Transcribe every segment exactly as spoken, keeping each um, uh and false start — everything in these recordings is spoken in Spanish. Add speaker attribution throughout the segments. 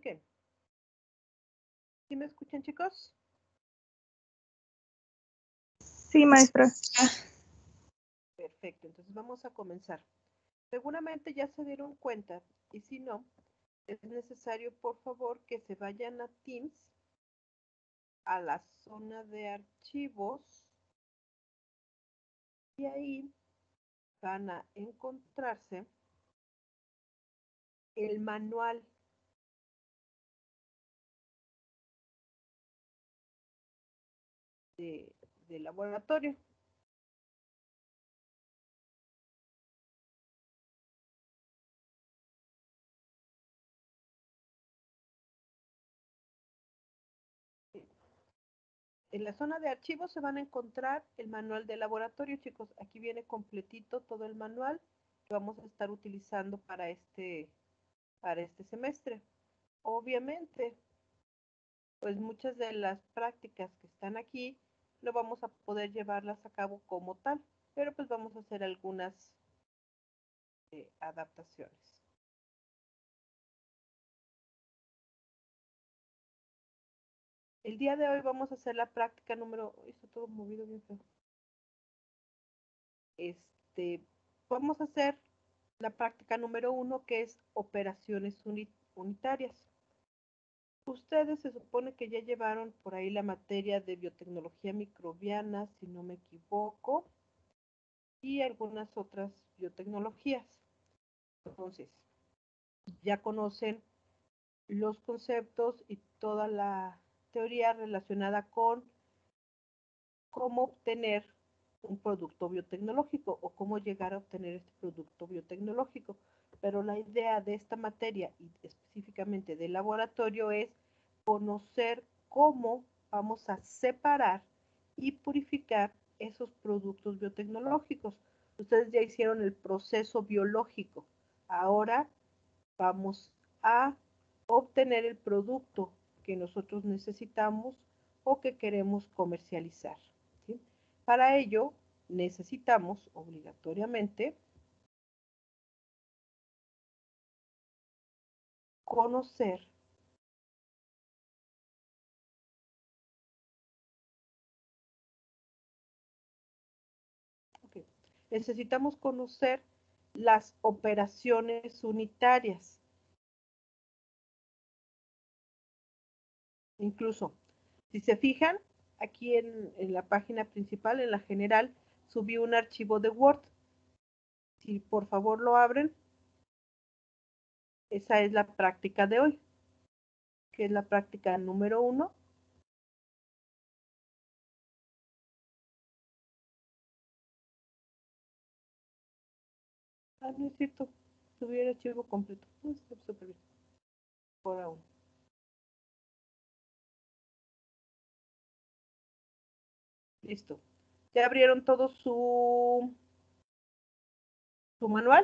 Speaker 1: Ok. ¿Sí me escuchan, chicos?
Speaker 2: Sí, maestra.
Speaker 1: Perfecto, entonces vamos a comenzar. Seguramente ya se dieron cuenta, y si no, es necesario, por favor, que se vayan a Teams, a la zona de archivos, y ahí van a encontrarse el manual de, de laboratorio. En la zona de archivos se van a encontrar el manual de laboratorio, chicos. Aquí viene completito todo el manual que vamos a estar utilizando para este, para este semestre. Obviamente, pues muchas de las prácticas que están aquí no vamos a poder llevarlas a cabo como tal, pero pues vamos a hacer algunas eh, adaptaciones. El día de hoy vamos a hacer la práctica número... Está todo movido bien feo. Este, vamos a hacer la práctica número uno, que es operaciones unitarias. Ustedes se supone que ya llevaron por ahí la materia de biotecnología microbiana, si no me equivoco, y algunas otras biotecnologías. Entonces, ya conocen los conceptos y toda la teoría relacionada con cómo obtener un producto biotecnológico o cómo llegar a obtener este producto biotecnológico. Pero la idea de esta materia y específicamente del laboratorio es conocer cómo vamos a separar y purificar esos productos biotecnológicos. Ustedes ya hicieron el proceso biológico. Ahora vamos a obtener el producto que nosotros necesitamos o que queremos comercializar, ¿sí? Para ello necesitamos obligatoriamente conocer okay, necesitamos conocer las operaciones unitarias. Incluso, si se fijan, aquí en, en la página principal, en la general, subí un archivo de Word. Si por favor lo abren, esa es la práctica de hoy, que es la práctica número uno. Ah, no es cierto, subí el archivo completo. No, está súper bien. Por aún. Listo. ¿Ya abrieron todo su, su manual?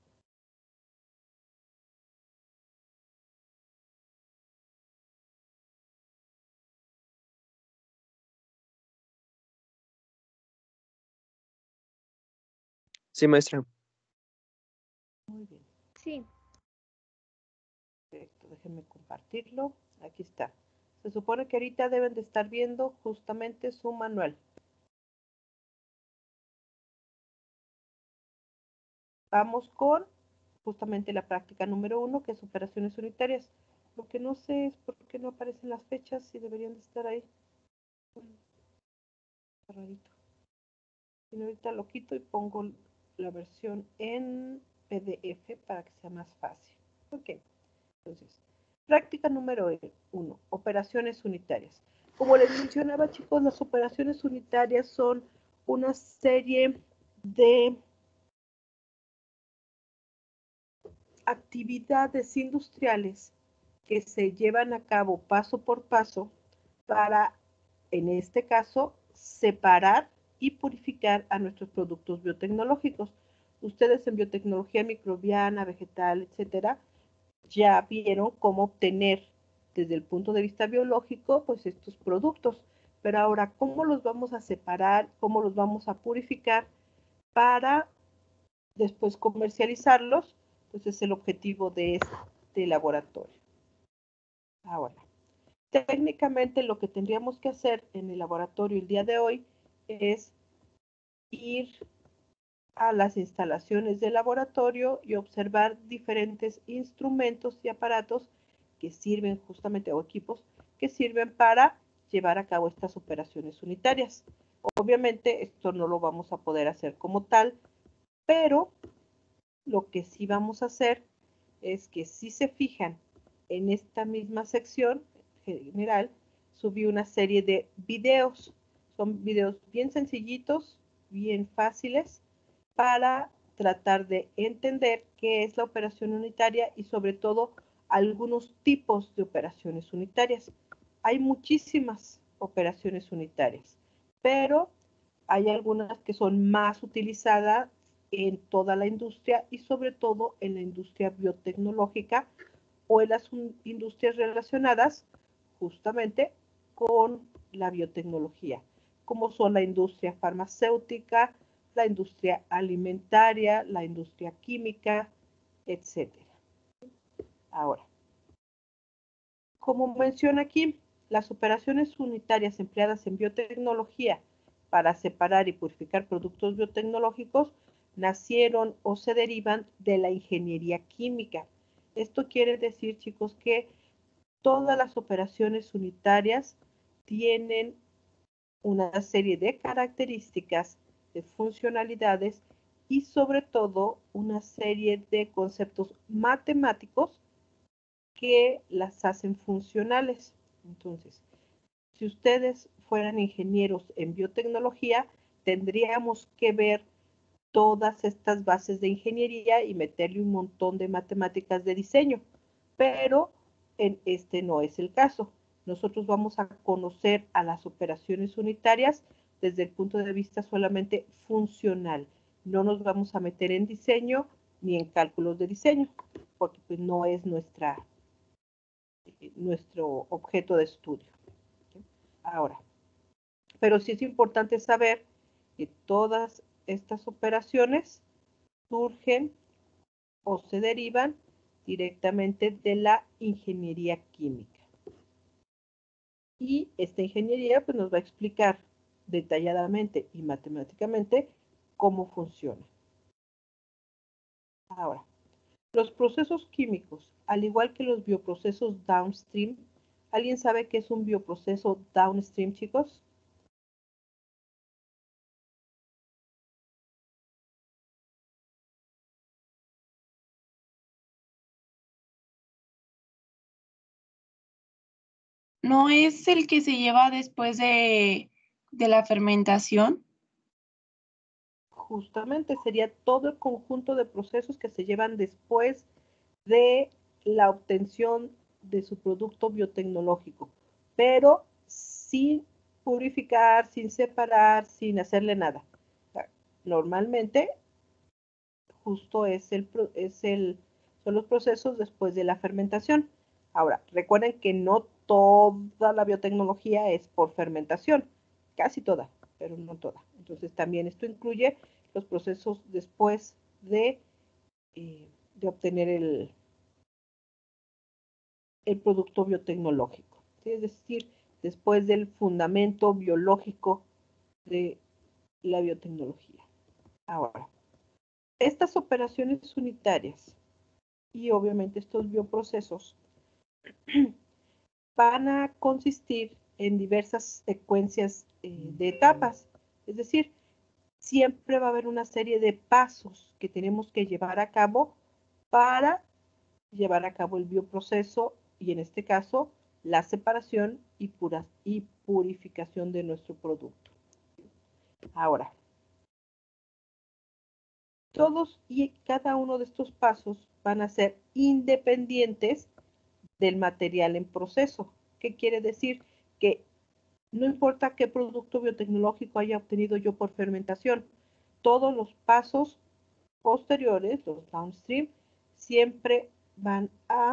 Speaker 3: Sí, maestra.
Speaker 1: Muy bien.
Speaker 2: Sí.
Speaker 1: Perfecto, déjenme compartirlo. Aquí está. Se supone que ahorita deben de estar viendo justamente su manual. Vamos con justamente la práctica número uno, que es operaciones unitarias. Lo que no sé es por qué no aparecen las fechas y deberían de estar ahí. Está rarito. Y ahorita lo quito y pongo la versión en P D F para que sea más fácil. Ok, entonces, práctica número uno, operaciones unitarias. Como les mencionaba, chicos, las operaciones unitarias son una serie de actividades industriales que se llevan a cabo paso por paso para, en este caso, separar y purificar a nuestros productos biotecnológicos. Ustedes en biotecnología microbiana, vegetal, etcétera, ya vieron cómo obtener desde el punto de vista biológico, pues estos productos. Pero ahora, ¿cómo los vamos a separar? ¿Cómo los vamos a purificar para después comercializarlos? Pues es el objetivo de este laboratorio. Ahora, técnicamente lo que tendríamos que hacer en el laboratorio el día de hoy es ir a las instalaciones del laboratorio y observar diferentes instrumentos y aparatos que sirven justamente, o equipos que sirven para llevar a cabo estas operaciones unitarias. Obviamente esto no lo vamos a poder hacer como tal, pero lo que sí vamos a hacer es que si se fijan en esta misma sección general, subí una serie de videos. Son videos bien sencillitos, bien fáciles, para tratar de entender qué es la operación unitaria y sobre todo algunos tipos de operaciones unitarias. Hay muchísimas operaciones unitarias, pero hay algunas que son más utilizadas en toda la industria y sobre todo en la industria biotecnológica o en las industrias relacionadas justamente con la biotecnología, como son la industria farmacéutica, la industria alimentaria, la industria química, etcétera. Ahora, como menciona aquí, las operaciones unitarias empleadas en biotecnología para separar y purificar productos biotecnológicos nacieron o se derivan de la ingeniería química. Esto quiere decir, chicos, que todas las operaciones unitarias tienen una serie de características, de funcionalidades y sobre todo una serie de conceptos matemáticos que las hacen funcionales. Entonces, si ustedes fueran ingenieros en biotecnología, tendríamos que ver todas estas bases de ingeniería y meterle un montón de matemáticas de diseño, pero en este no es el caso. Nosotros vamos a conocer a las operaciones unitarias desde el punto de vista solamente funcional. No nos vamos a meter en diseño ni en cálculos de diseño, porque pues no es nuestra, eh, nuestro objeto de estudio. Ahora, pero sí es importante saber que todas estas operaciones surgen o se derivan directamente de la ingeniería química. Y esta ingeniería pues, nos va a explicar detalladamente y matemáticamente cómo funciona. Ahora, los procesos químicos, al igual que los bioprocesos downstream, ¿alguien sabe qué es un bioproceso downstream, chicos?
Speaker 4: ¿No es el que se lleva después de, de la fermentación?
Speaker 1: Justamente sería todo el conjunto de procesos que se llevan después de la obtención de su producto biotecnológico, pero sin purificar, sin separar, sin hacerle nada. O sea, normalmente, justo es el, es el, son los procesos después de la fermentación. Ahora, recuerden que no toda la biotecnología es por fermentación, casi toda, pero no toda. Entonces, también esto incluye los procesos después de, eh, de obtener el, el producto biotecnológico, ¿sí? Es decir, después del fundamento biológico de la biotecnología. Ahora, estas operaciones unitarias y obviamente estos bioprocesos van a consistir en diversas secuencias eh, de etapas, es decir, siempre va a haber una serie de pasos que tenemos que llevar a cabo para llevar a cabo el bioproceso y en este caso la separación y, pura, y purificación de nuestro producto. Ahora, todos y cada uno de estos pasos van a ser independientes del material en proceso. ¿Qué quiere decir? Que no importa qué producto biotecnológico haya obtenido yo por fermentación, todos los pasos posteriores, los downstream, siempre van a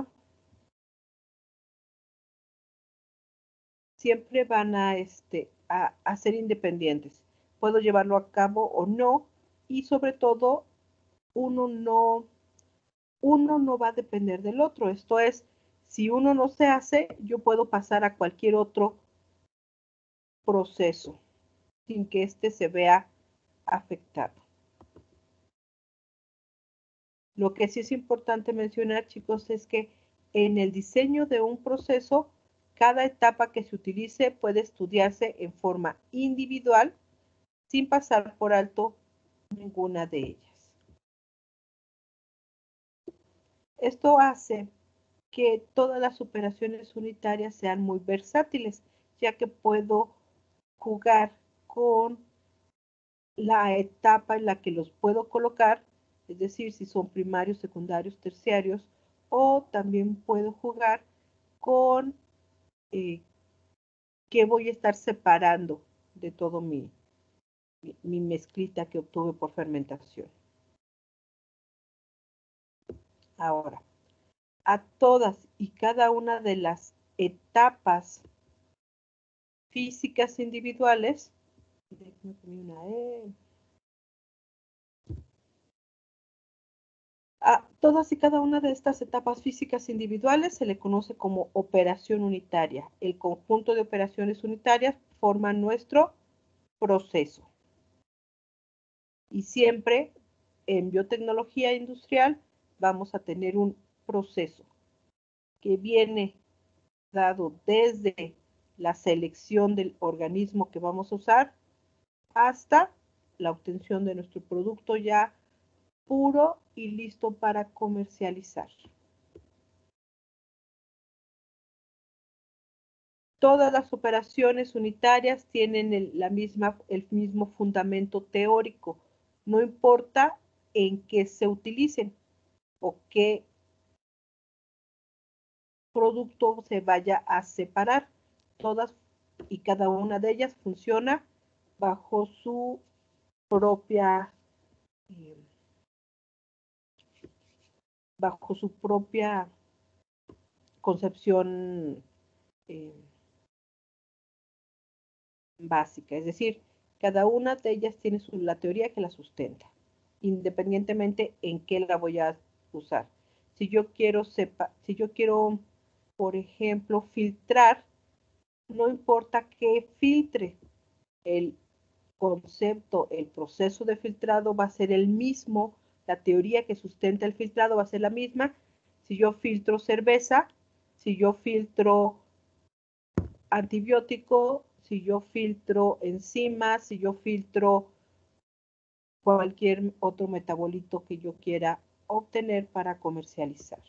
Speaker 1: siempre van a, este, a, a ser independientes. Puedo llevarlo a cabo o no, y sobre todo, uno no, uno no va a depender del otro. Esto es, Si uno no se hace, yo puedo pasar a cualquier otro proceso sin que éste se vea afectado. Lo que sí es importante mencionar, chicos, es que en el diseño de un proceso, cada etapa que se utilice puede estudiarse en forma individual sin pasar por alto ninguna de ellas. Esto hace que todas las operaciones unitarias sean muy versátiles, ya que puedo jugar con la etapa en la que los puedo colocar, es decir, si son primarios, secundarios, terciarios, o también puedo jugar con eh, qué voy a estar separando de todo mi, mi, mi mezclita que obtuve por fermentación. Ahora, a todas y cada una de las etapas físicas individuales, una E, a todas y cada una de estas etapas físicas individuales se le conoce como operación unitaria. El conjunto de operaciones unitarias forma nuestro proceso. Y siempre en biotecnología industrial vamos a tener un proceso que viene dado desde la selección del organismo que vamos a usar hasta la obtención de nuestro producto ya puro y listo para comercializar. Todas las operaciones unitarias tienen el, la misma, el mismo fundamento teórico. No importa en qué se utilicen o qué producto se vaya a separar. Todas y cada una de ellas funciona bajo su propia eh, bajo su propia concepción eh, básica, es decir, cada una de ellas tiene su, la teoría que la sustenta, independientemente en qué la voy a usar. Si yo quiero sepa, si yo quiero, por ejemplo, filtrar, no importa qué filtre, el concepto, el proceso de filtrado va a ser el mismo, la teoría que sustenta el filtrado va a ser la misma. Si yo filtro cerveza, si yo filtro antibiótico, si yo filtro enzimas, si yo filtro cualquier otro metabolito que yo quiera obtener para comercializar.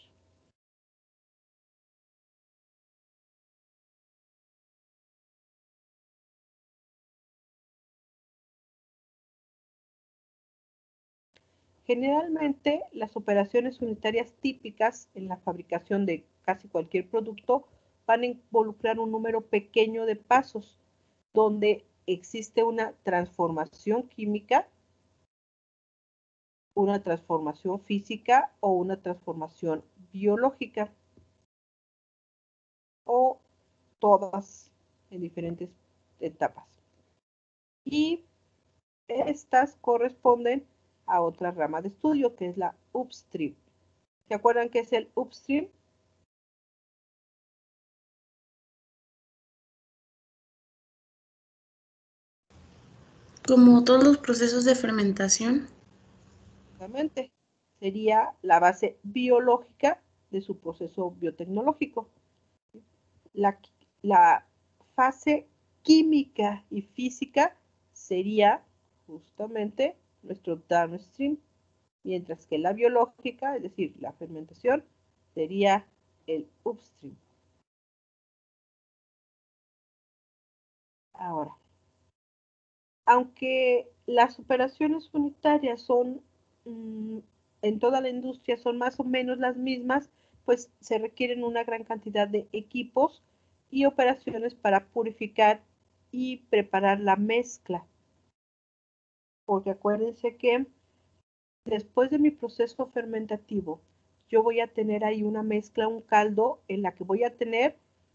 Speaker 1: Generalmente, las operaciones unitarias típicas en la fabricación de casi cualquier producto van a involucrar un número pequeño de pasos, donde existe una transformación química, una transformación física o una transformación biológica, o todas en diferentes etapas. Y estas corresponden a otra rama de estudio, que es la upstream. ¿Se acuerdan qué es el upstream?
Speaker 4: Como todos los procesos de fermentación.
Speaker 1: Exactamente. Sería la base biológica de su proceso biotecnológico. La, la fase química y física sería justamente nuestro downstream, mientras que la biológica, es decir, la fermentación, sería el upstream. Ahora, aunque las operaciones unitarias son mmm, en toda la industria son más o menos las mismas, pues se requieren una gran cantidad de equipos y operaciones para purificar y preparar la mezcla. Porque acuérdense que después de mi proceso fermentativo, yo voy a tener ahí una mezcla, un caldo, en la que voy a tener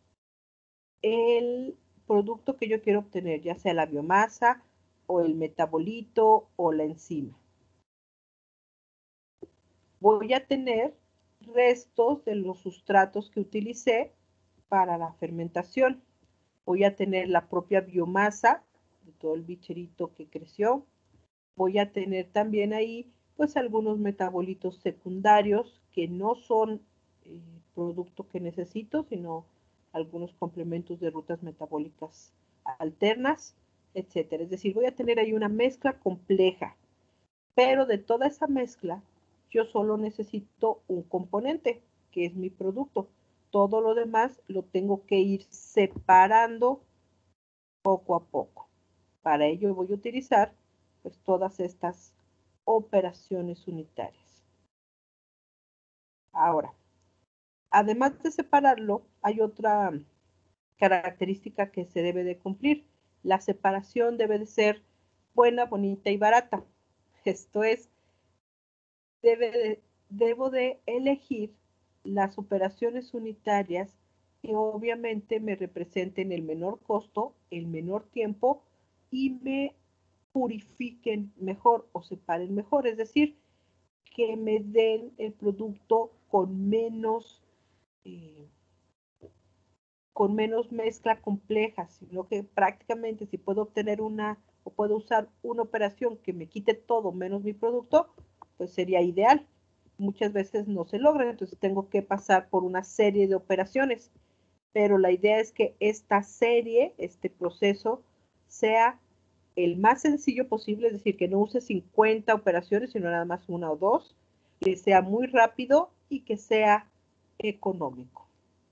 Speaker 1: el producto que yo quiero obtener, ya sea la biomasa o el metabolito o la enzima. Voy a tener restos de los sustratos que utilicé para la fermentación. Voy a tener la propia biomasa de todo el bicherito que creció. Voy a tener también ahí pues algunos metabolitos secundarios que no son eh, producto que necesito, sino algunos complementos de rutas metabólicas alternas, etcétera. Es decir, voy a tener ahí una mezcla compleja, pero de toda esa mezcla yo solo necesito un componente, que es mi producto. Todo lo demás lo tengo que ir separando poco a poco. Para ello voy a utilizar pues todas estas operaciones unitarias. Ahora, además de separarlo, hay otra característica que se debe de cumplir. La separación debe de ser buena, bonita y barata. Esto es, debe de, debo de elegir las operaciones unitarias que obviamente me representen el menor costo, el menor tiempo y me purifiquen mejor o separen mejor. Es decir, que me den el producto con menos, eh, con menos mezcla compleja, sino que prácticamente si puedo obtener una o puedo usar una operación que me quite todo menos mi producto, pues sería ideal. Muchas veces no se logra, entonces tengo que pasar por una serie de operaciones, pero la idea es que esta serie, este proceso, sea el más sencillo posible, es decir, que no use cincuenta operaciones, sino nada más una o dos, que sea muy rápido y que sea económico.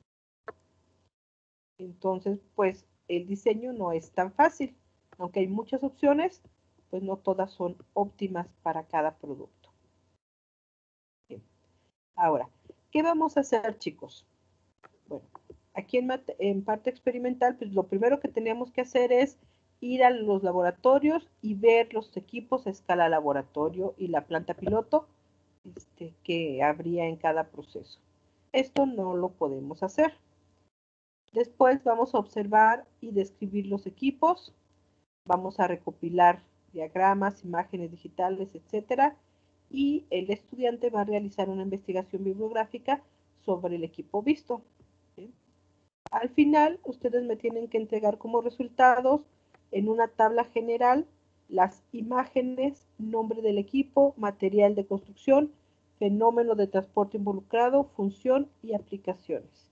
Speaker 1: Entonces, pues el diseño no es tan fácil. Aunque hay muchas opciones, pues no todas son óptimas para cada producto. Bien. Ahora, ¿qué vamos a hacer, chicos? Bueno, aquí en, en parte experimental, pues lo primero que teníamos que hacer es ir a los laboratorios y ver los equipos a escala laboratorio y la planta piloto este, que habría en cada proceso. Esto no lo podemos hacer. Después vamos a observar y describir los equipos. Vamos a recopilar diagramas, imágenes digitales, etcétera. Y el estudiante va a realizar una investigación bibliográfica sobre el equipo visto. ¿Sí? Al final, ustedes me tienen que entregar como resultados en una tabla general las imágenes, nombre del equipo, material de construcción, fenómeno de transporte involucrado, función y aplicaciones.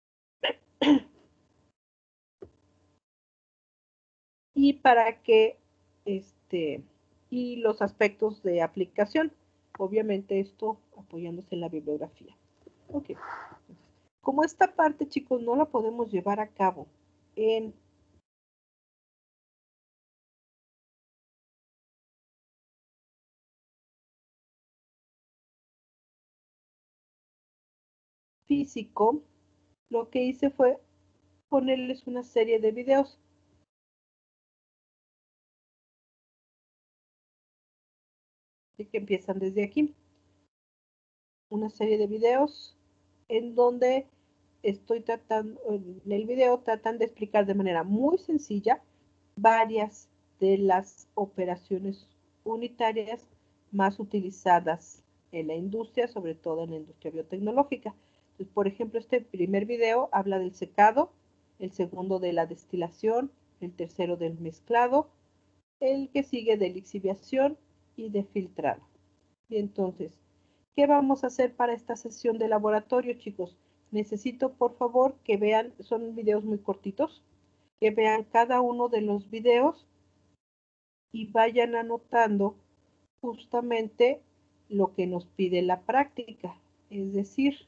Speaker 1: Y para que, este, y los aspectos de aplicación. Obviamente esto apoyándose en la bibliografía. Ok. Como esta parte, chicos, no la podemos llevar a cabo en físico, lo que hice fue ponerles una serie de videos. Así que empiezan desde aquí. Una serie de videos en donde estoy tratando, en el video tratan de explicar de manera muy sencilla varias de las operaciones unitarias más utilizadas en la industria, sobre todo en la industria biotecnológica. Entonces, por ejemplo, este primer video habla del secado, el segundo de la destilación, el tercero del mezclado, el que sigue de lixiviación y de filtrado. Y entonces, ¿qué vamos a hacer para esta sesión de laboratorio, chicos? Necesito, por favor, que vean, son videos muy cortitos, que vean cada uno de los videos y vayan anotando justamente lo que nos pide la práctica, es decir,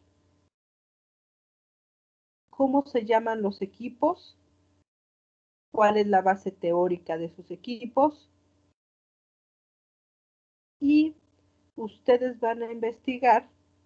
Speaker 1: cómo se llaman los equipos, cuál es la base teórica de sus equipos y ustedes van a investigar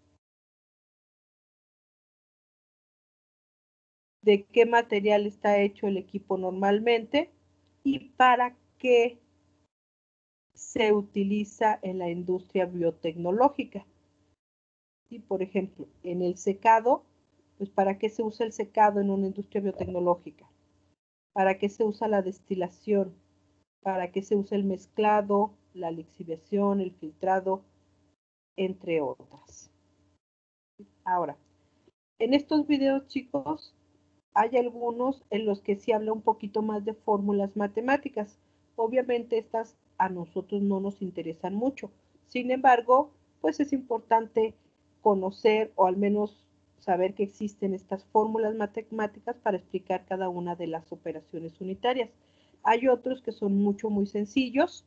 Speaker 1: de qué material está hecho el equipo normalmente y para qué se utiliza en la industria biotecnológica. Y por ejemplo, en el secado, pues ¿para qué se usa el secado en una industria biotecnológica? ¿Para qué se usa la destilación? ¿Para qué se usa el mezclado, la lixiviación, el filtrado, entre otras? Ahora, en estos videos, chicos, hay algunos en los que sí habla un poquito más de fórmulas matemáticas. Obviamente estas a nosotros no nos interesan mucho. Sin embargo, pues es importante conocer o al menos saber que existen estas fórmulas matemáticas para explicar cada una de las operaciones unitarias. Hay otros que son mucho, muy sencillos.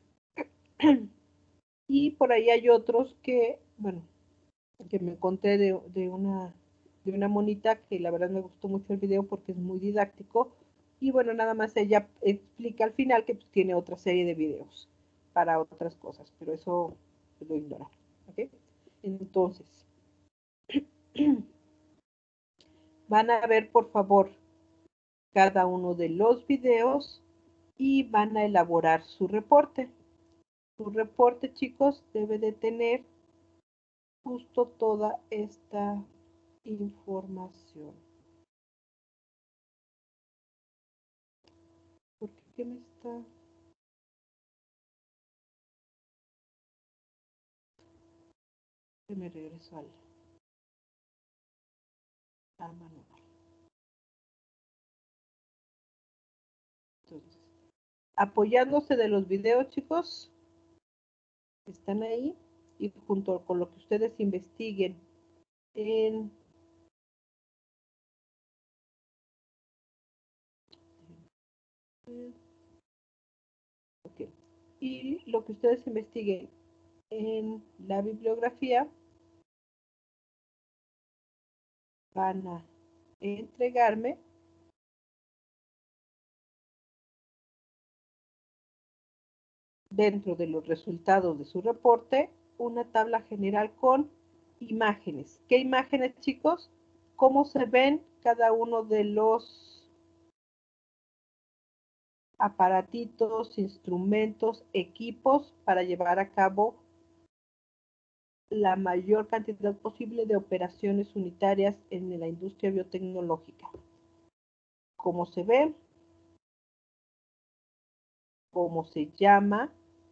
Speaker 1: Y por ahí hay otros que, bueno, que me encontré de, de, una, de una monita que la verdad me gustó mucho el video porque es muy didáctico. Y bueno, nada más ella explica al final que pues, tiene otra serie de videos para otras cosas, pero eso pues, lo ignora. ¿Okay? Entonces, van a ver por favor cada uno de los videos y van a elaborar su reporte. Su reporte, chicos, debe de tener justo toda esta información. ¿Por qué, qué me está? Que me regreso al, al manual. Entonces, apoyándose de los videos, chicos, están ahí y junto con lo que ustedes investiguen en okay, y lo que ustedes investiguen en la bibliografía van a entregarme dentro de los resultados de su reporte una tabla general con imágenes. ¿Qué imágenes, chicos? ¿Cómo se ven cada uno de los aparatitos, instrumentos, equipos para llevar a cabo la mayor cantidad posible de operaciones unitarias en la industria biotecnológica? ¿Cómo se ve? ¿Cómo se llama?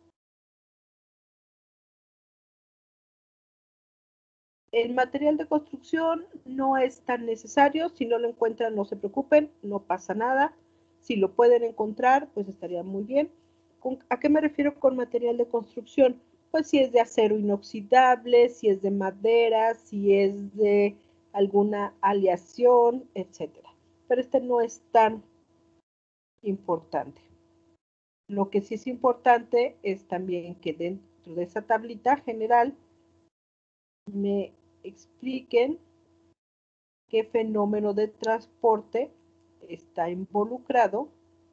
Speaker 1: El material de construcción no es tan necesario. Si no lo encuentran, no se preocupen, no pasa nada. Si lo pueden encontrar, pues estaría muy bien. ¿A qué me refiero con material de construcción? Pues si es de acero inoxidable, si es de madera, si es de alguna aleación, etcétera. Pero este no es tan importante. Lo que sí es importante es también que dentro de esa tablita general me expliquen qué fenómeno de transporte está involucrado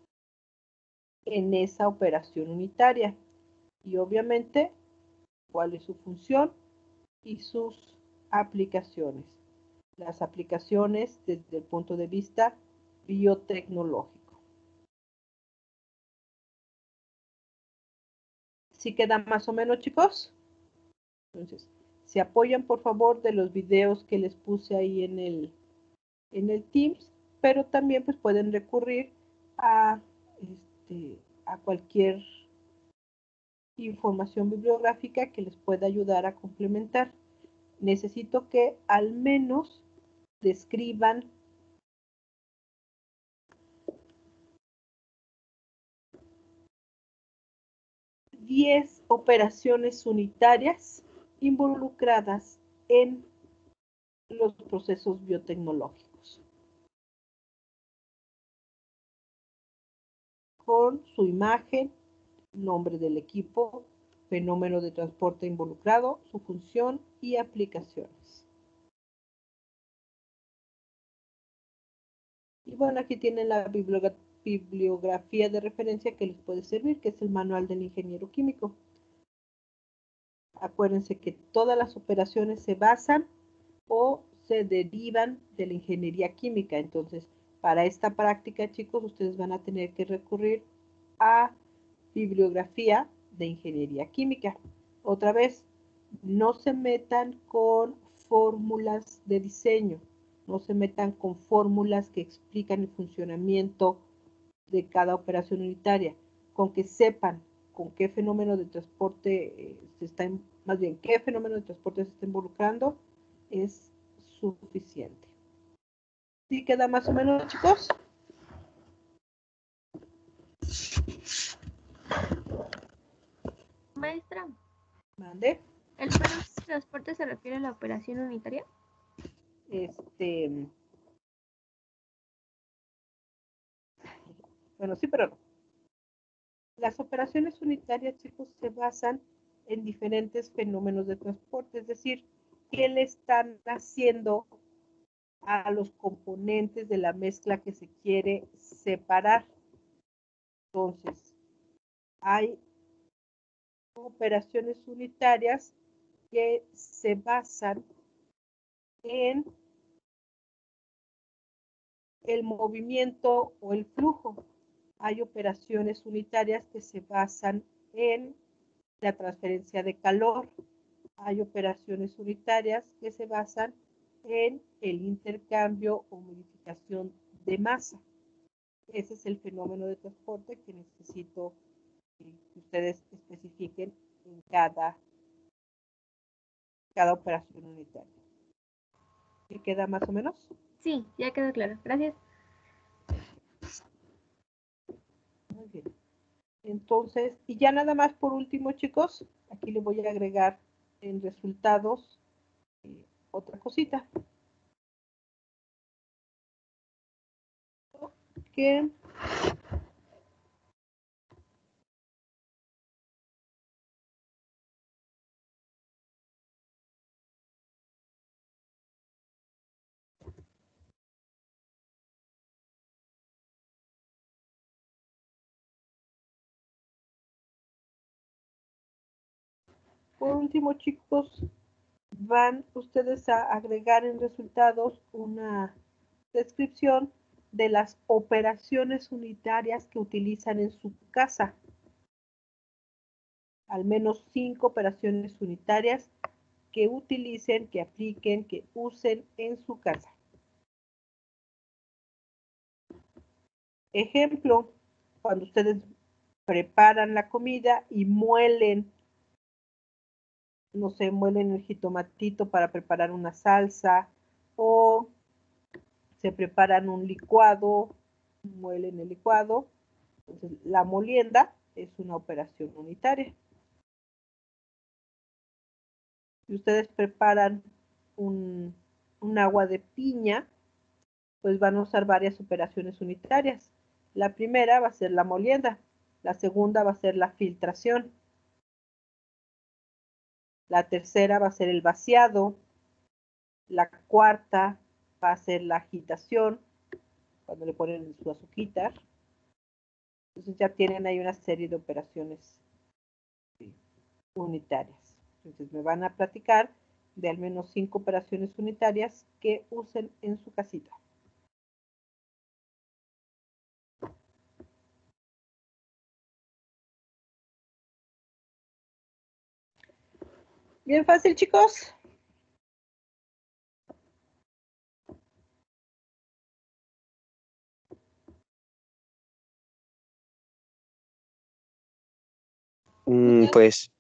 Speaker 1: en esa operación unitaria y obviamente cuál es su función y sus aplicaciones. Las aplicaciones desde el punto de vista biotecnológico. ¿Sí queda más o menos, chicos? Entonces, se apoyan por favor de los videos que les puse ahí en el, en el Teams, pero también pues pueden recurrir a, este, a cualquier información bibliográfica que les pueda ayudar a complementar. Necesito que al menos describan diez operaciones unitarias involucradas en los procesos biotecnológicos. Con su imagen, nombre del equipo, fenómeno de transporte involucrado, su función y aplicaciones. Y bueno, aquí tienen la bibliografía de referencia que les puede servir, que es el manual del ingeniero químico. Acuérdense que todas las operaciones se basan o se derivan de la ingeniería química. Entonces, para esta práctica, chicos, ustedes van a tener que recurrir a bibliografía de ingeniería química. Otra vez, no se metan con fórmulas de diseño, no se metan con fórmulas que explican el funcionamiento de cada operación unitaria, con que sepan con qué fenómeno de transporte eh, se está, más bien, qué fenómeno de transporte se está involucrando, es suficiente. ¿Sí queda más o menos, chicos?
Speaker 5: Maestra,
Speaker 1: Mande.
Speaker 5: ¿el feroz transporte se refiere a la operación unitaria?
Speaker 1: Este, bueno, sí, pero no. Las operaciones unitarias, chicos, se basan en diferentes fenómenos de transporte, es decir, ¿qué le están haciendo a los componentes de la mezcla que se quiere separar? Entonces, hay operaciones unitarias que se basan en el movimiento o el flujo. Hay operaciones unitarias que se basan en la transferencia de calor. Hay operaciones unitarias que se basan en el intercambio o modificación de masa. Ese es el fenómeno de transporte que necesito que ustedes especifiquen en cada, cada operación unitaria. ¿Qué queda más o menos?
Speaker 5: Sí, ya quedó claro. Gracias.
Speaker 1: Muy bien. Entonces, y ya nada más por último, chicos, aquí le voy a agregar en resultados eh, otra cosita. Que por último, chicos, van ustedes a agregar en resultados una descripción de las operaciones unitarias que utilizan en su casa. Al menos cinco operaciones unitarias que utilicen, que apliquen, que usen en su casa. Ejemplo, cuando ustedes preparan la comida y muelen, no sé, muelen el jitomatito para preparar una salsa o se preparan un licuado, muelen el licuado. Entonces, la molienda es una operación unitaria. Si ustedes preparan un, un agua de piña, pues van a usar varias operaciones unitarias. La primera va a ser la molienda, la segunda va a ser la filtración, la tercera va a ser el vaciado, la cuarta va a ser la agitación, cuando le ponen su azuquita. Entonces ya tienen ahí una serie de operaciones sí, unitarias. Entonces me van a platicar de al menos cinco operaciones unitarias que usen en su casita. Bien fácil, chicos.
Speaker 3: Mm, pues,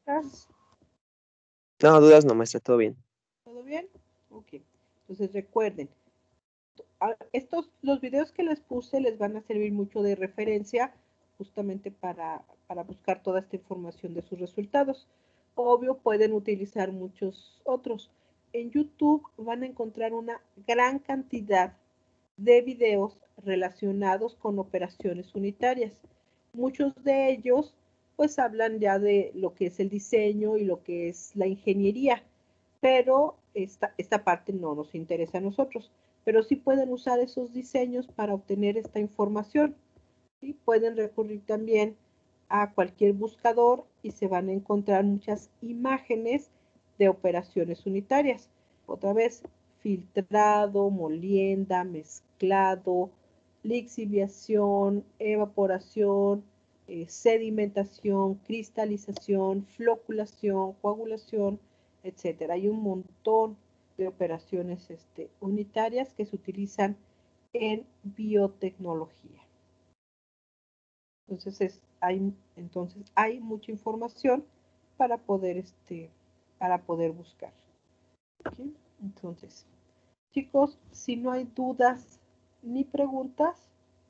Speaker 3: no, dudas no, maestra, todo bien.
Speaker 1: ¿Todo bien? Ok. Entonces recuerden, estos, los videos que les puse les van a servir mucho de referencia justamente para, para buscar toda esta información de sus resultados. Obvio, pueden utilizar muchos otros. En YouTube van a encontrar una gran cantidad de videos relacionados con operaciones unitarias. Muchos de ellos pues hablan ya de lo que es el diseño y lo que es la ingeniería, pero esta, esta parte no nos interesa a nosotros, pero sí pueden usar esos diseños para obtener esta información. ¿Sí? Pueden recurrir también a cualquier buscador y se van a encontrar muchas imágenes de operaciones unitarias. Otra vez, filtrado, molienda, mezclado, lixiviación, evaporación, eh, sedimentación, cristalización, floculación, coagulación, etcétera. Hay un montón de operaciones este, unitarias que se utilizan en biotecnología. Entonces, es, hay, entonces hay mucha información para poder, este, para poder buscar. ¿Okay? Entonces, Chicos, si no hay dudas ni preguntas.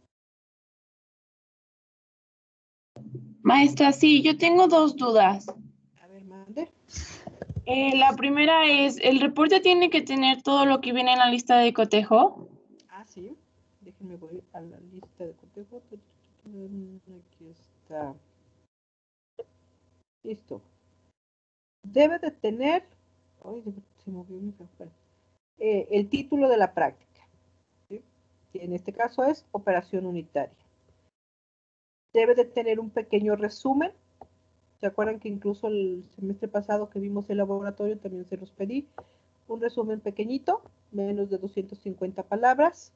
Speaker 4: Maestra, sí, yo tengo dos dudas.
Speaker 1: A ver, mande.
Speaker 4: Eh, la primera es, ¿el reporte tiene que tener todo lo que viene en la lista de cotejo?
Speaker 1: Ah, sí. Déjenme voy a la lista de cotejo. Aquí está. Listo. Debe de tener, ay, se movió mi bueno, eh, el título de la práctica, ¿sí? Que en este caso es operación unitaria. Debe de tener un pequeño resumen. ¿Se acuerdan que incluso el semestre pasado que vimos el laboratorio también se los pedí? Un resumen pequeñito, menos de doscientas cincuenta palabras.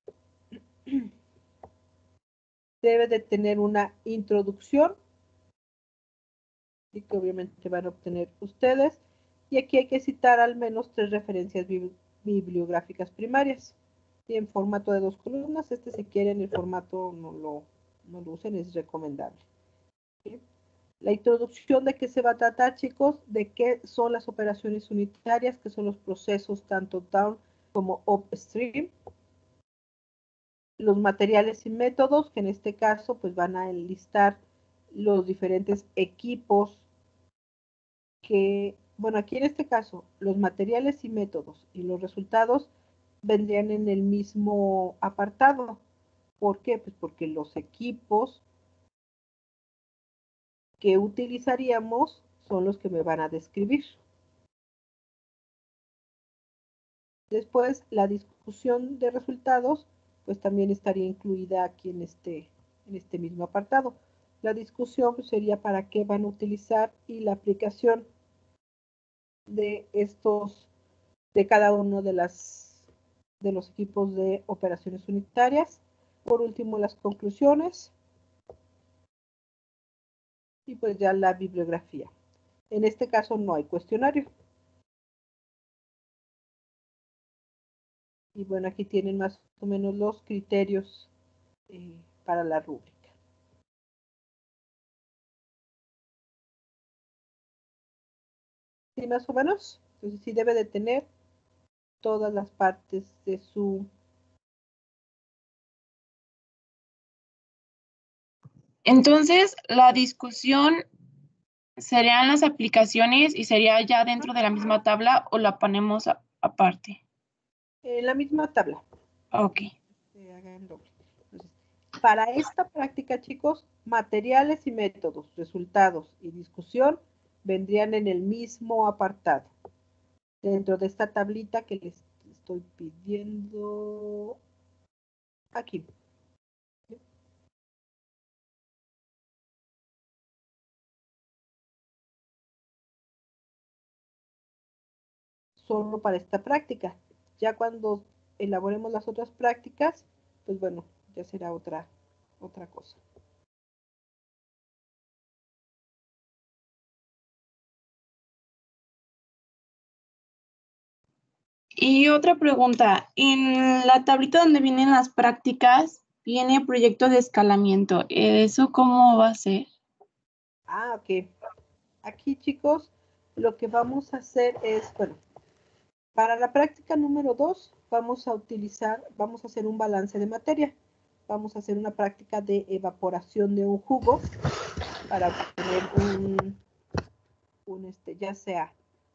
Speaker 1: Debe de tener una introducción, y que obviamente van a obtener ustedes. Y aquí hay que citar al menos tres referencias bibliográficas primarias. Y en formato de dos columnas, este si quieren el formato no lo, no lo usen, es recomendable. ¿Sí? La introducción de qué se va a tratar, chicos, de qué son las operaciones unitarias, qué son los procesos tanto down como upstream, los materiales y métodos, que en este caso pues van a enlistar los diferentes equipos que, bueno, aquí en este caso, los materiales y métodos y los resultados vendrían en el mismo apartado. ¿Por qué? Pues porque los equipos que utilizaríamos son los que me van a describir. Después, la discusión de resultados, pues también estaría incluida aquí en este, en este mismo apartado. La discusión pues, sería para qué van a utilizar y la aplicación de estos, de cada uno de las de los equipos de operaciones unitarias. Por último, las conclusiones y pues ya la bibliografía. En este caso no hay cuestionario. Y bueno, aquí tienen más o menos los criterios eh, para la rúbrica. ¿Sí, más o menos? Entonces sí debe de tener todas las partes de su...
Speaker 4: Entonces, la discusión serían las aplicaciones y sería ya dentro de la misma tabla o la ponemos a, aparte.
Speaker 1: En la misma tabla.
Speaker 4: Ok.
Speaker 1: Se hagan doble. Entonces, para esta práctica, chicos, materiales y métodos, resultados y discusión vendrían en el mismo apartado. Dentro de esta tablita que les estoy pidiendo aquí. Solo para esta práctica. Ya cuando elaboremos las otras prácticas, pues bueno, ya será otra, otra cosa.
Speaker 4: Y otra pregunta, en la tablita donde vienen las prácticas, viene proyecto de escalamiento. ¿Eso cómo va a ser?
Speaker 1: Ah, ok. Aquí, chicos, lo que vamos a hacer es, bueno, para la práctica número dos, vamos a utilizar, vamos a hacer un balance de materia. Vamos a hacer una práctica de evaporación de un jugo para obtener un, un este, ya sea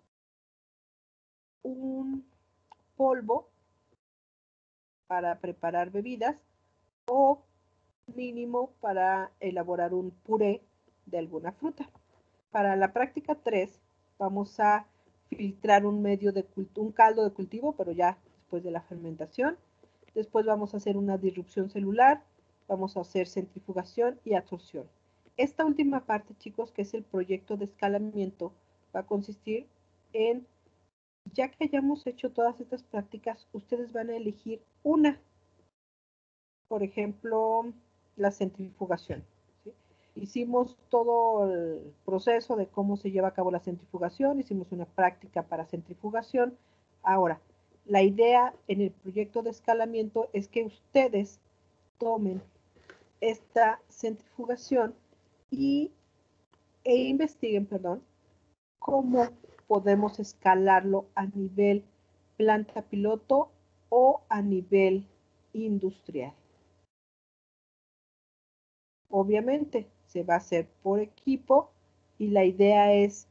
Speaker 1: un polvo para preparar bebidas o mínimo para elaborar un puré de alguna fruta. Para la práctica tres vamos a filtrar un medio de un caldo de cultivo, pero ya después de la fermentación. Después vamos a hacer una disrupción celular, vamos a hacer centrifugación y absorción. Esta última parte, chicos, que es el proyecto de escalamiento, va a consistir en, ya que hayamos hecho todas estas prácticas, ustedes van a elegir una. Por ejemplo, la centrifugación. ¿Sí? Hicimos todo el proceso de cómo se lleva a cabo la centrifugación, hicimos una práctica para centrifugación. Ahora, la idea en el proyecto de escalamiento es que ustedes tomen esta centrifugación y, e investiguen, perdón, cómo podemos escalarlo a nivel planta piloto o a nivel industrial. Obviamente se va a hacer por equipo y la idea es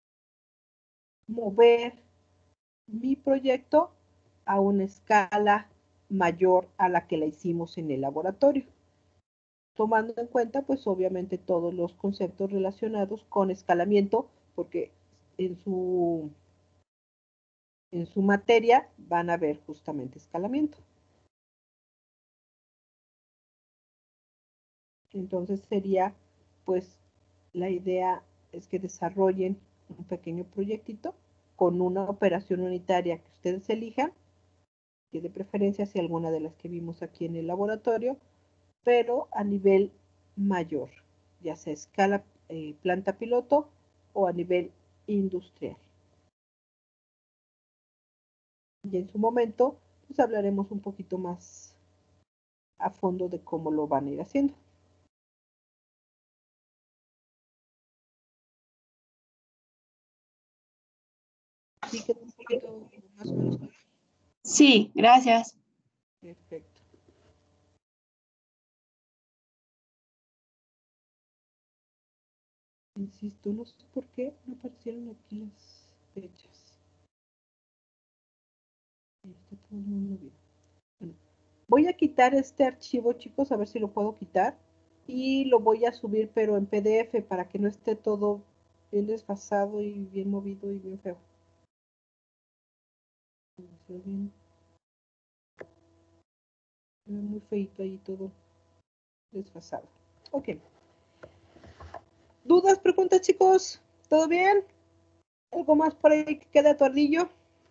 Speaker 1: mover mi proyecto a una escala mayor a la que la hicimos en el laboratorio, tomando en cuenta pues obviamente todos los conceptos relacionados con escalamiento, porque en su, en su materia van a ver justamente escalamiento. Entonces sería, pues, la idea es que desarrollen un pequeño proyectito con una operación unitaria que ustedes elijan, que de preferencia sea alguna de las que vimos aquí en el laboratorio, pero a nivel mayor, ya sea escala eh, planta piloto o a nivel industrial. Y en su momento, pues hablaremos un poquito más a fondo de cómo lo van a ir haciendo. ¿Sí quedó un poquito más o menos claro?
Speaker 4: Sí, gracias.
Speaker 1: Perfecto. Insisto, no sé por qué no aparecieron aquí las fechas. Está todo el mundo bien. Bueno, voy a quitar este archivo, chicos, a ver si lo puedo quitar. Y lo voy a subir, pero en P D F, para que no esté todo bien desfasado y bien movido y bien feo. Bien, muy feito ahí todo desfasado. Ok. ¿Dudas, preguntas, chicos? ¿Todo bien? ¿Algo más por ahí que quede atordillo?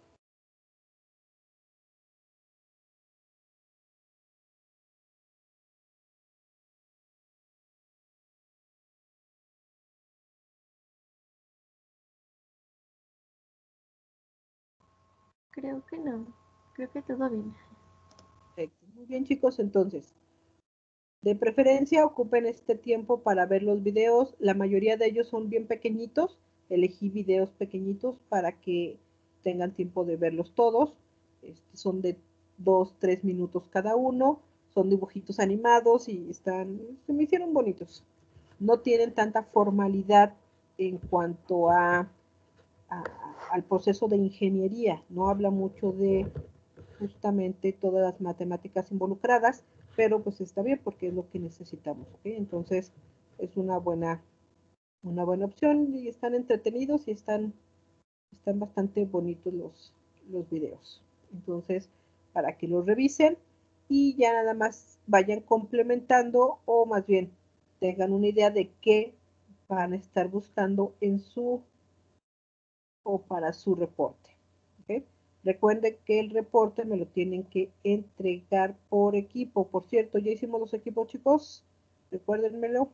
Speaker 5: Creo que no. Creo que todo bien.
Speaker 1: Perfecto. Muy bien, chicos, entonces. De preferencia, ocupen este tiempo para ver los videos. La mayoría de ellos son bien pequeñitos. Elegí videos pequeñitos para que tengan tiempo de verlos todos. Este, son de dos, tres minutos cada uno. Son dibujitos animados y están, se me hicieron bonitos. No tienen tanta formalidad en cuanto a, a, al proceso de ingeniería. No habla mucho de justamente todas las matemáticas involucradas, pero pues está bien porque es lo que necesitamos, ¿ok? Entonces es una buena, una buena opción y están entretenidos y están, están bastante bonitos los, los videos. Entonces, para que los revisen y ya nada más vayan complementando o más bien tengan una idea de qué van a estar buscando en su o para su reporte, ¿ok? Recuerden que el reporte me lo tienen que entregar por equipo. Por cierto, ya hicimos los equipos, chicos. Recuérdenmelo.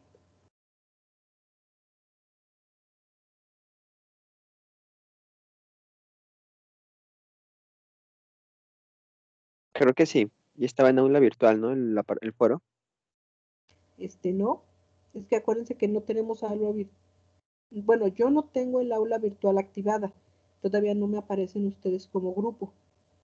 Speaker 3: Creo que sí. Y estaba en aula virtual, ¿no? El, la par- el foro.
Speaker 1: Este no. Es que acuérdense que no tenemos aula virtual. Bueno, yo no tengo el aula virtual activada. Todavía no me aparecen ustedes como grupo.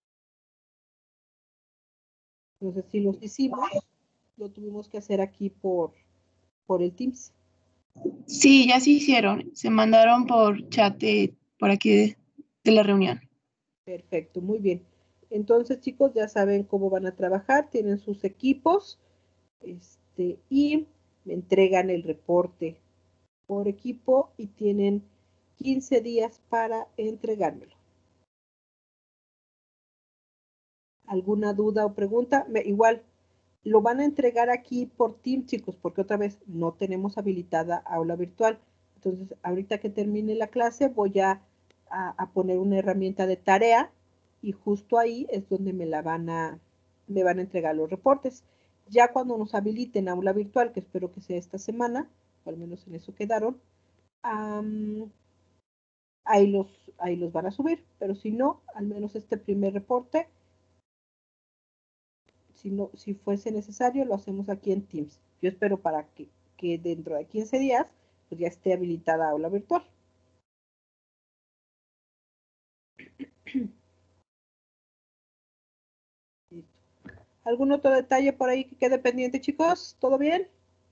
Speaker 1: Entonces, si los hicimos, lo tuvimos que hacer aquí por, por el Teams.
Speaker 4: Sí, ya se hicieron. Se mandaron por chat de, por aquí de, de la reunión.
Speaker 1: Perfecto, muy bien. Entonces, chicos, ya saben cómo van a trabajar, tienen sus equipos, este, y me entregan el reporte por equipo y tienen quince días para entregármelo. ¿Alguna duda o pregunta? Me, igual, lo van a entregar aquí por Teams, chicos, porque otra vez no tenemos habilitada aula virtual. Entonces, ahorita que termine la clase, voy a, a, a poner una herramienta de tarea y justo ahí es donde me la van a, me van a entregar los reportes. Ya cuando nos habiliten aula virtual, que espero que sea esta semana, o al menos en eso quedaron, um, ahí, los, ahí los van a subir. Pero si no, al menos este primer reporte, si, no, si fuese necesario, lo hacemos aquí en Teams. Yo espero para que, que dentro de quince días pues ya esté habilitada aula virtual. ¿Algún otro detalle por ahí que quede pendiente, chicos? ¿Todo bien?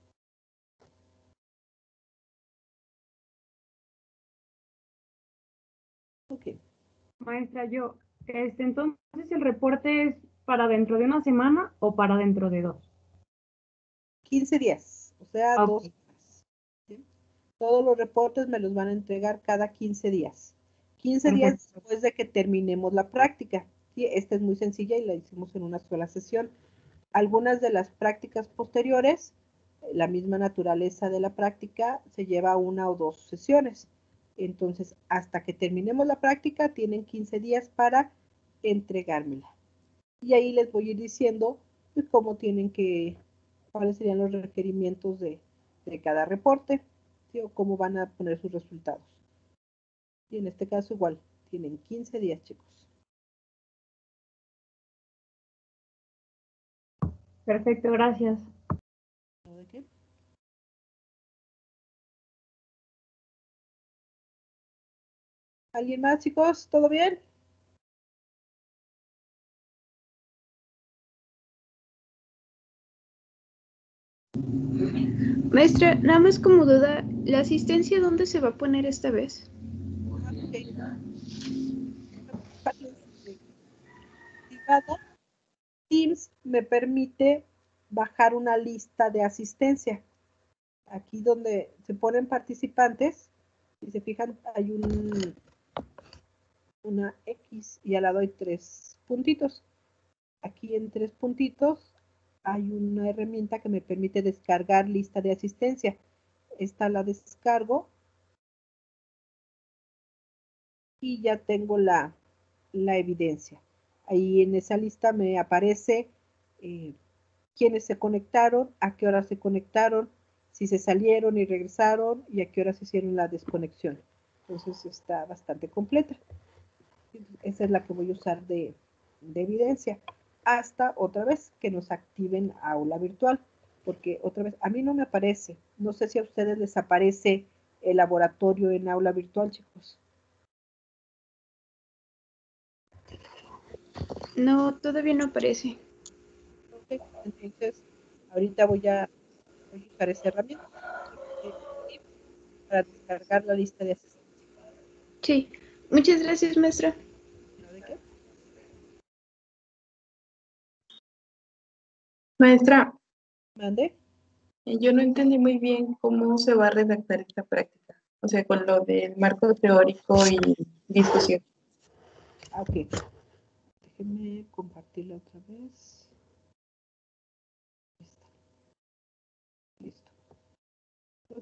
Speaker 1: Ok.
Speaker 6: Maestra, yo, este, entonces el reporte es para dentro de una semana o para dentro de dos.
Speaker 1: quince días, o sea,
Speaker 6: Ok.
Speaker 1: dos semanas. ¿Sí? Todos los reportes me los van a entregar cada quince días. quince días
Speaker 6: Perfecto.
Speaker 1: después de que terminemos la práctica. ¿Sí? Esta es muy sencilla y la hicimos en una sola sesión. Algunas de las prácticas posteriores, la misma naturaleza de la práctica, se lleva una o dos sesiones. Entonces, hasta que terminemos la práctica, tienen quince días para entregármela. Y ahí les voy a ir diciendo pues, cómo tienen que, cuáles serían los requerimientos de, de cada reporte, ¿sí? O cómo van a poner sus resultados. Y en este caso igual, tienen quince días, chicos.
Speaker 6: Perfecto, gracias.
Speaker 1: ¿No de qué? ¿Alguien más, chicos? ¿Todo bien?
Speaker 2: Maestra, nada más como duda, ¿la asistencia dónde se va a poner esta vez?
Speaker 1: Okay. Privada, Teams me permite bajar una lista de asistencia. Aquí donde se ponen participantes, si se fijan, hay un, una X y al lado hay tres puntitos. Aquí en tres puntitos hay una herramienta que me permite descargar lista de asistencia. Esta la descargo y ya tengo la, la evidencia. Ahí en esa lista me aparece eh, quiénes se conectaron, a qué hora se conectaron, si se salieron y regresaron y a qué hora se hicieron la desconexión. Entonces está bastante completa. Esa es la que voy a usar de, de evidencia hasta otra vez que nos activen aula virtual, porque otra vez a mí no me aparece. No sé si a ustedes les aparece el laboratorio en aula virtual, chicos.
Speaker 2: No, todavía no aparece.
Speaker 1: Ok, entonces ahorita voy a, voy a usar esa herramienta para descargar la lista de asistencia.
Speaker 2: Sí, muchas gracias, maestra.
Speaker 1: ¿No de qué?
Speaker 7: Maestra,
Speaker 1: ¿Mande?
Speaker 7: eh, yo no entendí muy bien cómo se va a redactar esta práctica, o sea, con lo del marco teórico y discusión.
Speaker 1: Ah, ok. Déjenme compartirla otra vez. Listo. Listo. Ok.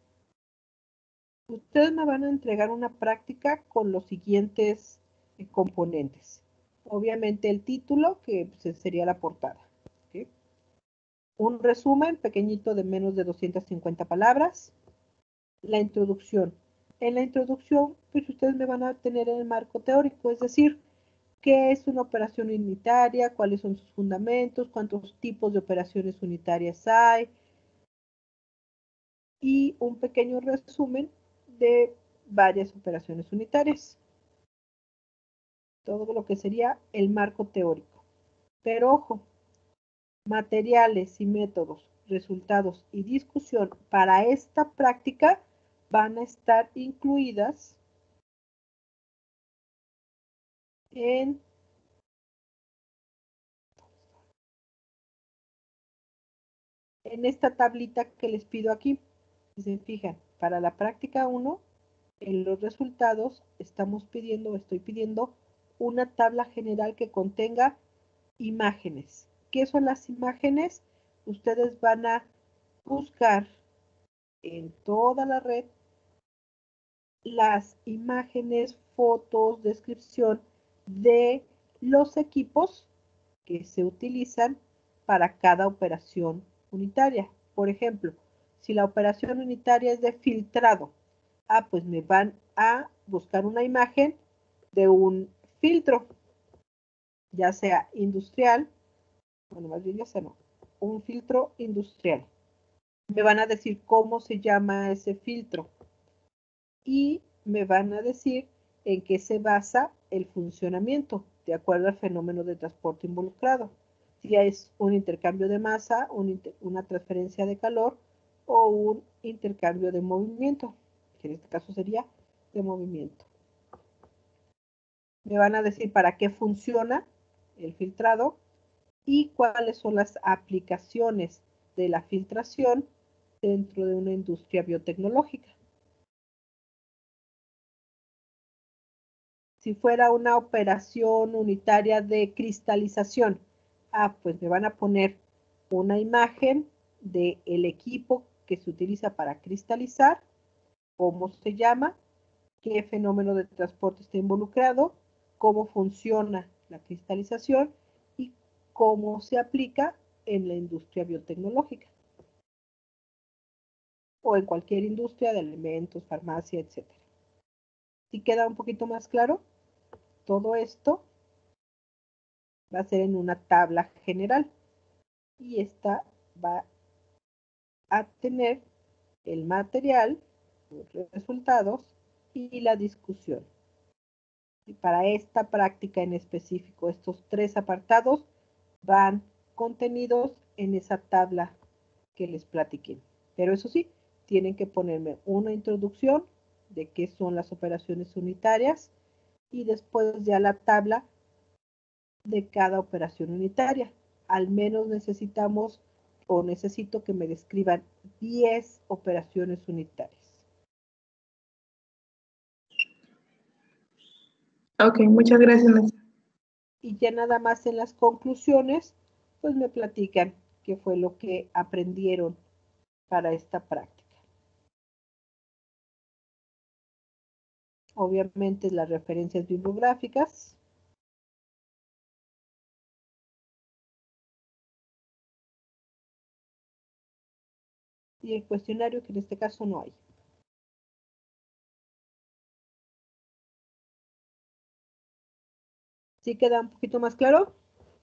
Speaker 1: Ustedes me van a entregar una práctica con los siguientes eh, componentes. Obviamente el título, que pues, sería la portada. ¿Okay? Un resumen pequeñito de menos de doscientas cincuenta palabras. La introducción. En la introducción, pues ustedes me van a tener el marco teórico, es decir, qué es una operación unitaria, cuáles son sus fundamentos, cuántos tipos de operaciones unitarias hay, y un pequeño resumen de varias operaciones unitarias. Todo lo que sería el marco teórico. Pero ojo, materiales y métodos, resultados y discusión para esta práctica van a estar incluidas en en esta tablita que les pido aquí. Si se fijan, para la práctica uno, en los resultados estamos pidiendo, estoy pidiendo una tabla general que contenga imágenes. ¿Qué son las imágenes? Ustedes van a buscar en toda la red las imágenes, fotos, descripción de los equipos que se utilizan para cada operación unitaria. Por ejemplo, si la operación unitaria es de filtrado, ah, pues me van a buscar una imagen de un filtro, ya sea industrial, bueno, más bien ya sea no, un filtro industrial. Me van a decir cómo se llama ese filtro y me van a decir en qué se basa el funcionamiento, de acuerdo al fenómeno de transporte involucrado. si es un intercambio de masa, un inter, una transferencia de calor o un intercambio de movimiento, que en este caso sería de movimiento. Me van a decir para qué funciona el filtrado y cuáles son las aplicaciones de la filtración dentro de una industria biotecnológica. Si fuera una operación unitaria de cristalización, ah, pues me van a poner una imagen del equipo que se utiliza para cristalizar, cómo se llama, qué fenómeno de transporte está involucrado, cómo funciona la cristalización y cómo se aplica en la industria biotecnológica o en cualquier industria de alimentos, farmacia, etcétera. ¿Sí queda un poquito más claro? Todo esto va a ser en una tabla general y esta va a tener el material, los resultados y la discusión. Y para esta práctica en específico, estos tres apartados van contenidos en esa tabla que les platiqué. Pero eso sí, tienen que ponerme una introducción de qué son las operaciones unitarias y después ya la tabla de cada operación unitaria. Al menos necesitamos o necesito que me describan diez operaciones unitarias.
Speaker 7: Ok, muchas gracias, maestra.
Speaker 1: Y ya nada más en las conclusiones, pues me platican qué fue lo que aprendieron para esta práctica. Obviamente las referencias bibliográficas. Y el cuestionario, que en este caso no hay. ¿Sí queda un poquito más claro?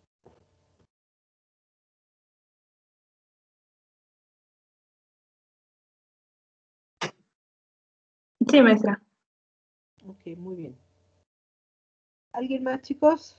Speaker 7: Sí, maestra.
Speaker 1: Ok, muy bien. ¿Alguien más, chicos?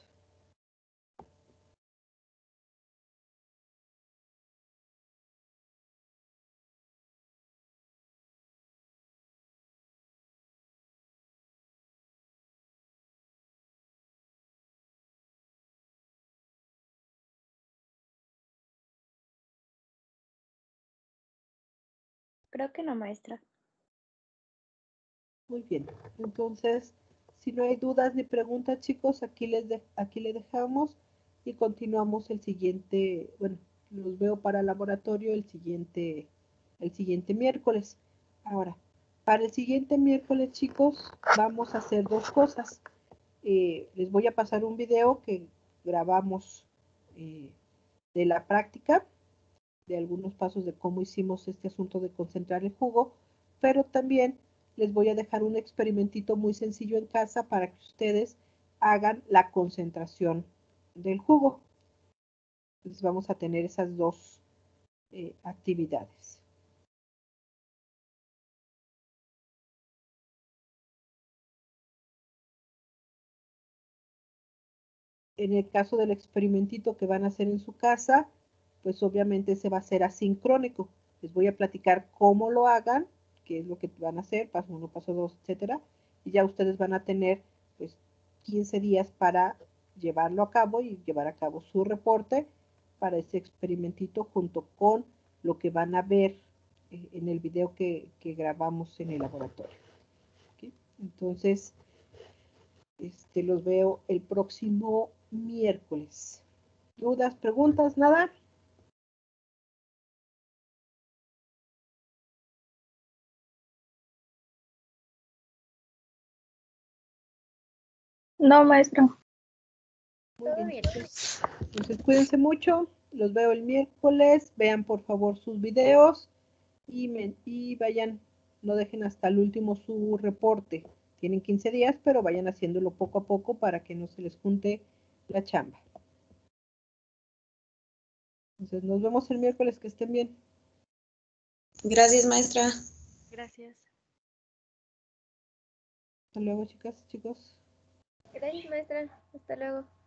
Speaker 5: Creo que no, maestra.
Speaker 1: Muy bien. Entonces, si no hay dudas ni preguntas, chicos, aquí les de, aquí le dejamos y continuamos el siguiente, bueno, los veo para el laboratorio el siguiente, el siguiente miércoles. Ahora, para el siguiente miércoles, chicos, vamos a hacer dos cosas. Eh, les voy a pasar un video que grabamos eh, de la práctica, de algunos pasos de cómo hicimos este asunto de concentrar el jugo, pero también les voy a dejar un experimentito muy sencillo en casa para que ustedes hagan la concentración del jugo. Entonces vamos a tener esas dos eh, actividades. En el caso del experimentito que van a hacer en su casa, pues obviamente se va a hacer asincrónico. Les voy a platicar cómo lo hagan, qué es lo que van a hacer, paso uno, paso dos, etcétera. Y ya ustedes van a tener pues quince días para llevarlo a cabo y llevar a cabo su reporte para ese experimentito junto con lo que van a ver eh, en el video que, que grabamos en el laboratorio. ¿Okay? Entonces, este, los veo el próximo miércoles. ¿Dudas, preguntas, nada?
Speaker 5: No, maestra.
Speaker 1: Muy bien, chicos. Entonces cuídense mucho. Los veo el miércoles. Vean por favor sus videos y, me, y vayan, no dejen hasta el último su reporte. Tienen quince días, pero vayan haciéndolo poco a poco para que no se les junte la chamba. Entonces nos vemos el miércoles, que estén bien.
Speaker 8: Gracias, maestra.
Speaker 5: Gracias.
Speaker 1: Hasta luego, chicas, chicos.
Speaker 5: Gracias, maestra. Hasta luego.